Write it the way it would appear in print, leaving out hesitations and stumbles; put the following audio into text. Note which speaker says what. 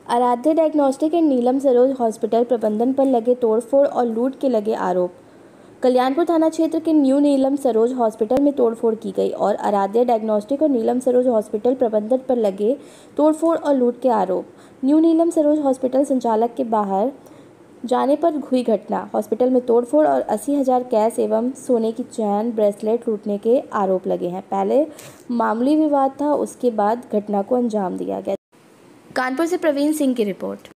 Speaker 1: आराध्य diagnostic and Neelam Saroj hospital प्रबंधन पर लगे तोड़फोड़ और लूट के लगे आरोप। कल्याणपुर थाना क्षेत्र के न्यू नीलम सरोज हॉस्पिटल में तोड़फोड़ की गई और आराध्य डायग्नोस्टिक और नीलम सरोज हॉस्पिटल प्रबंधन पर लगे तोड़फोड़ और लूट के आरोप। न्यू नीलम सरोज हॉस्पिटल संचालक के बाहर जाने पर हुई घटना। हॉस्पिटल में तोड़फोड़ और 80,000 कैश एवं सोने की चैन ब्रेसलेट लूटने के आरोप लगे हैं। पहले मामूली विवाद था, उसके बाद घटना को अंजाम दिया गया। कानपुर से प्रवीण सिंह की रिपोर्ट।